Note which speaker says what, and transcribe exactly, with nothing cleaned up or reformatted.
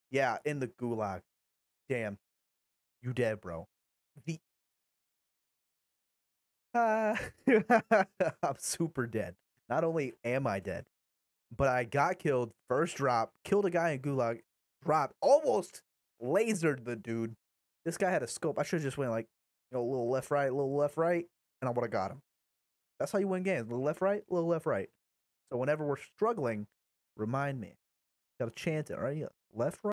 Speaker 1: Yeah, in the gulag. Damn. You dead, bro. The uh, I'm super dead. Not only am I dead, but I got killed first drop, killed a guy in gulag, dropped, almost lasered the dude. This guy had a scope. I should have just went like, you know, a little left, right, a little left, right, and I would have got him. That's how you win games. A little left, right, a little left, right. So whenever we're struggling, remind me. Gotta chant it, right? Left, right.